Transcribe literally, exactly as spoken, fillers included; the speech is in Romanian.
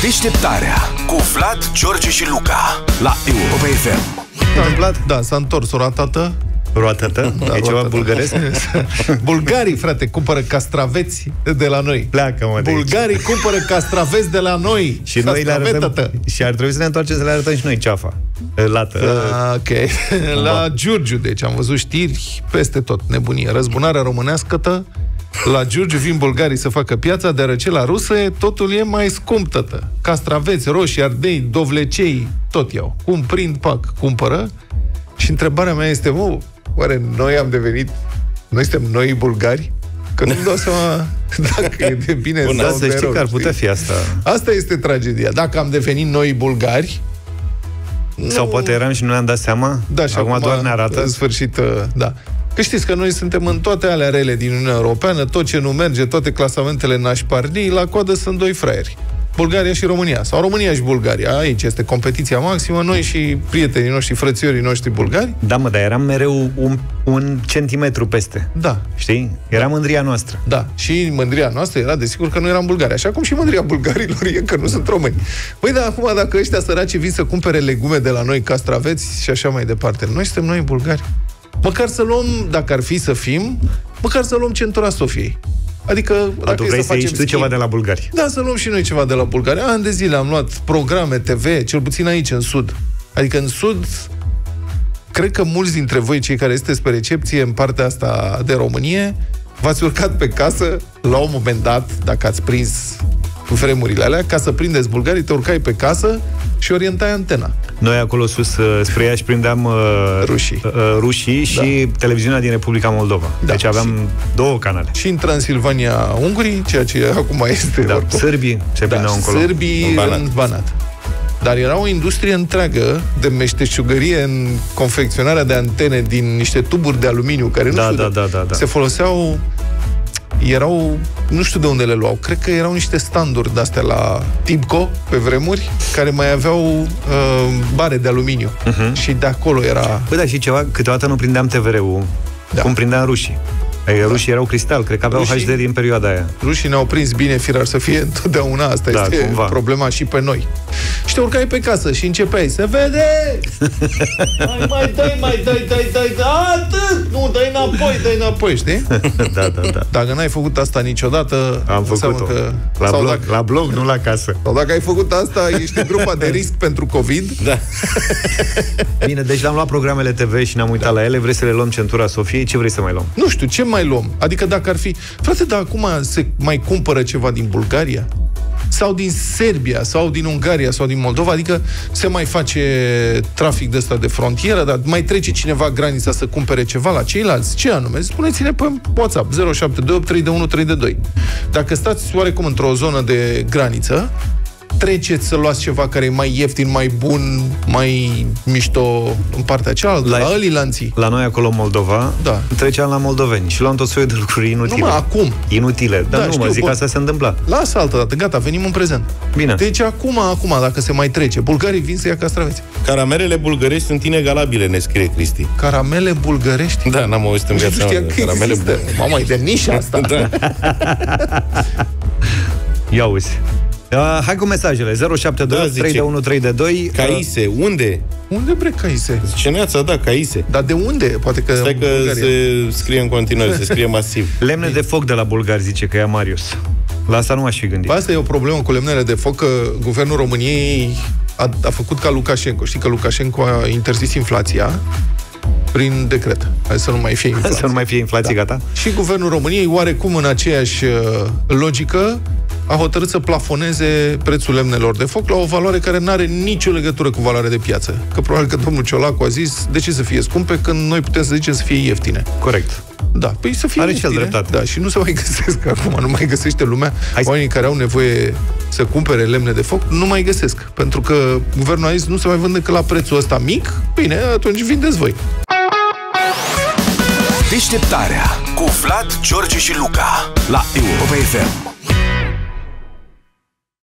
Deșteptarea cu Vlad, George și Luca la Europa F M. S-a întâmplat? Da, s-a întors o ratată. Roatată? Da, e ceva bulgăresc? Bulgarii, frate, cumpără castraveți de la noi. Pleacă, mă, de Bulgarii aici. cumpără castraveți de la noi. Și noi le arătăm. Și ar trebui să ne întoarcem să le arătăm și noi ceafa. Lată. A, ok. La Giurgiu, deci am văzut știri peste tot. Nebunie. Răzbunarea românească-tă. La Giurgiu vin bulgarii să facă piața, deoarece la ruse totul e mai scump, tătă. Castraveți, roșii, ardei, dovlecei, tot iau. Cum prind, pac, cumpără. Și întrebarea mea este, mă, oare noi am devenit, noi suntem noi bulgari? Că nu-mi dau seama dacă e de bine Bun, sau să de știi rău, că ar putea fi asta. Asta este tragedia. Dacă am devenit noi bulgari, sau nu... poate eram și nu ne-am dat seama. Da, și acum, acum doar ne arată. în sfârșit, da. Că știți că noi suntem în toate alea rele din Uniunea Europeană, tot ce nu merge, toate clasamentele nașparnii, la coadă sunt doi fraieri. Bulgaria și România. Sau România și Bulgaria. Aici este competiția maximă. Noi și prietenii noștri, frățiorii noștri bulgari. Da, mă, dar eram mereu un, un centimetru peste. Da. Știi? Era mândria noastră. Da. Și mândria noastră era, desigur, că nu eram bulgari. Așa cum și mândria bulgarilor e că nu sunt români. Păi da, acum dacă ăștia săraci vin să cumpere legume de la noi, castraveți și așa mai departe, noi suntem noi bulgari. Măcar să luăm, dacă ar fi să fim, măcar să luăm centura Sofiei. Adică, dacă tu vrei să, să iei tu ceva de la bulgari. Da, să luăm și noi ceva de la bulgari. Ani de zile am luat programe T V, cel puțin aici, în Sud. Adică în Sud, cred că mulți dintre voi, cei care sunteți pe recepție în partea asta de Românie, v-ați urcat pe casă, la un moment dat, dacă ați prins vremurile alea, ca să prindeți bulgarii, te urcai pe casă și orientai antena. Noi acolo sus, spre Iași, prindeam uh, rușii, uh, rușii și da. televiziunea din Republica Moldova. Da. Deci aveam și două canale. Și în Transilvania, ungurii, ceea ce acum este... Da, oricum. Sârbii se prindeau da, încolo. Sârbii în Banat. în Banat. Dar era o industrie întreagă de meșteșugărie în confecționarea de antene din niște tuburi de aluminiu, care nu da, știu, da, da, da, da. se foloseau... Erau, nu știu de unde le luau, cred că erau niște standuri de-astea la Tibco, pe vremuri, care mai aveau uh, bare de aluminiu. Uh-huh. Și de acolo era... Păi da, și ceva, câteodată nu prindeam T V R-ul, da. Cum prindeam rușii. Adică da. Rușii erau cristal, cred că aveau rușii, H D din perioada aia. Rușii ne-au prins bine, firar să fie întotdeauna, asta da, este cumva. Problema și pe noi. Și te urcai pe casă și începeai să vede! mai, mai dai, mai dai, dai, dai, dai, atât! Nu, dai înapoi, dai înapoi, știi? da, da, da. Dacă n-ai făcut asta niciodată, am făcut-o. Că... La, blog, dacă... la blog, nu la casă. Sau dacă ai făcut asta, ești în grupa de risc pentru COVID. Da. Bine, deci l-am luat programele T V și ne-am uitat da. la ele. Vrei să le luăm centura Sofiei? Ce vrei să mai luăm? Nu știu, ce mai luăm? Adică dacă ar fi... Frate, dar acum se mai cumpără ceva din Bulgaria? Sau din Serbia, sau din Ungaria, sau din Moldova? Adică se mai face trafic de ăsta de frontieră, dar mai trece cineva granița să cumpere ceva la ceilalți? Ce anume? Spuneți-ne pe WhatsApp zero șapte doi opt trei unu trei doi. Dacă stați oarecum într-o zonă de graniță, treceți să luați ceva care e mai ieftin, mai bun, mai mișto în partea cealaltă, la, la Alilanții. La noi acolo în Moldova, da. treceam la moldoveni și luam tot soiul de lucruri inutile. Numai acum. Inutile. Dar da, nu, știu, mă zic, bun. Asta se întâmpla. Lasă altă dată, gata, venim în prezent. Bine. Deci acum, acum, dacă se mai trece, bulgarii vin să ia castraveți. Caramelele bulgărești sunt inegalabile, ne scrie Cristi. Caramele bulgărești? Da, n-am auzit în viața mea. Caramele bulgărești. Mamă, e de nișa asta. Da. Ia uzi. Uh, hai cu mesajele zero șapte doi opt trei unu trei doi. Caise, unde? Unde bre Caise? Ce neața, da, Caise. Dar de unde? Poate că stai că Bulgaria. Se scrie în continuare, se scrie masiv. Lemne de foc de la bulgari, zice că e Marius. La asta nu aș fi gândit. Asta e o problemă cu lemnele de foc, că guvernul României a, a făcut ca Lukashenko. Știi că Lukashenko a interzis inflația prin decret. Hai să nu mai fie inflație. Să nu mai fie inflație, da. Gata. Și guvernul României, oarecum în aceeași uh, logică, a hotărât să plafoneze prețul lemnelor de foc la o valoare care nu are nicio legătură cu valoarea de piață. Că probabil că domnul Ciolacu a zis, de ce să fie scumpe când noi putem să zicem să fie ieftine. Corect. Da, păi să fie are ieftine. Are dreptate. Da, și nu se mai găsesc acum, nu mai găsește lumea. Hai. Oamenii care au nevoie să cumpere lemne de foc, nu mai găsesc. Pentru că guvernul a zis, nu se mai vând decât la prețul ăsta mic, bine, atunci vindeți voi. Deșteptarea cu Vlad, George și Luca la Europa F M.